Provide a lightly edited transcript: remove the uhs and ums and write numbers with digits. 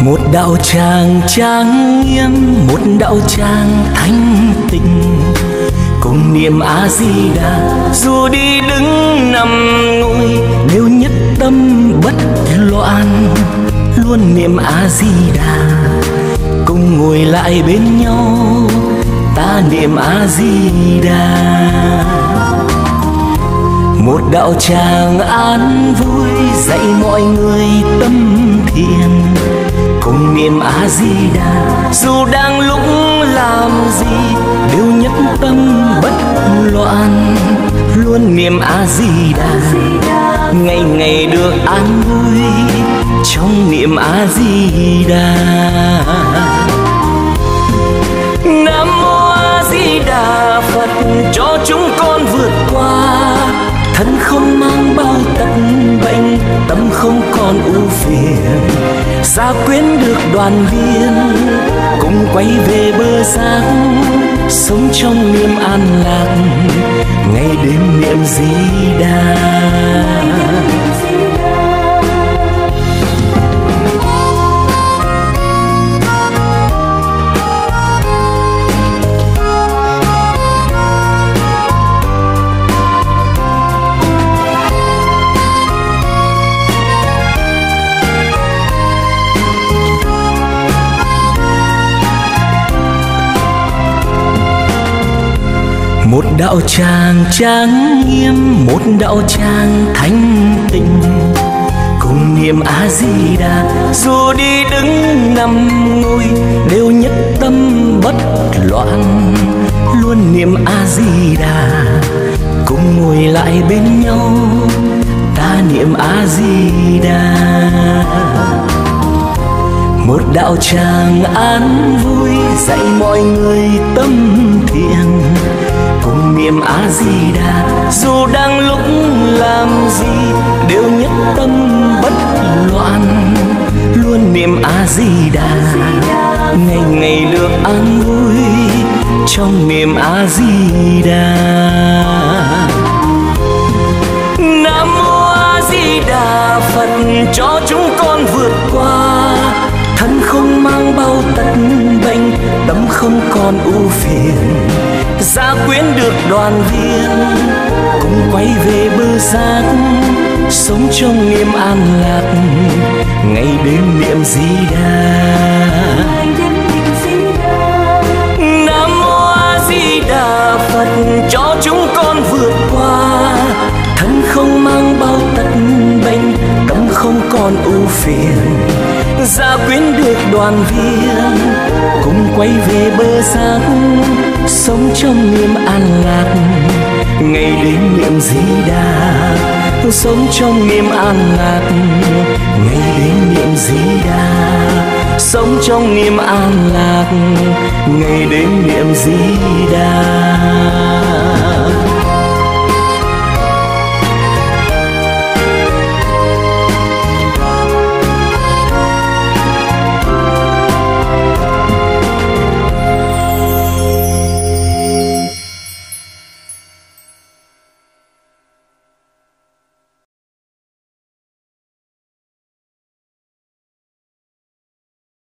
Một đạo tràng trang nghiêm, một đạo tràng thanh tịnh, cùng niệm A Di Đà. Dù đi đứng nằm ngồi đều nhất tâm bất loạn, luôn niệm A Di Đà. Cùng ngồi lại bên nhau ta niệm A Di Đà. Một đạo tràng an vui dạy mọi người tâm thiền, cùng niệm A Di Đà. Dù đang lúc làm gì đều nhất tâm bất loạn, luôn niệm A Di Đà. Ngày ngày được an vui trong niệm A Di Đà. Nam mô A Di Đà Phật, cho chúng con vượt qua thân không mang bao tật bệnh, tâm không còn ưu phiền. Gia quyến được đoàn viên cùng quay về bờ giác, sống trong niềm an lạc ngày đêm niệm Di Đà. Một đạo tràng trang nghiêm, một đạo tràng thanh tịnh, cùng niệm A Di Đà. Dù đi đứng nằm ngồi đều nhất tâm bất loạn, luôn niệm A Di Đà. Cùng ngồi lại bên nhau ta niệm A Di Đà. Một đạo tràng an vui dạy mọi người tâm thiền, cùng niệm A Di Đà. Dù đang lúc làm gì đều nhất tâm bất loạn, luôn niệm A Di Đà. Ngày ngày được an vui trong niệm A Di Đà. Nam mô A Di Đà Phật, cho chúng con vượt qua thân không mang bao tật bệnh, tâm không còn ưu phiền. Gia quyến được đoàn viên cùng quay về bờ giác, sống trong niềm an lạc ngày đêm niệm Di Đà. Nam mô A Di Đà Phật, cho chúng con vượt qua thân không mang bao tật bệnh, tâm không còn ưu phiền. Gia quyến được đoàn viên cùng quay về bờ giác, sống trong niềm an lạc ngày đêm niệm Di Đà. Sống trong niềm an lạc ngày đêm niệm Di Đà. Sống trong niềm an lạc ngày đêm niệm Di Đà.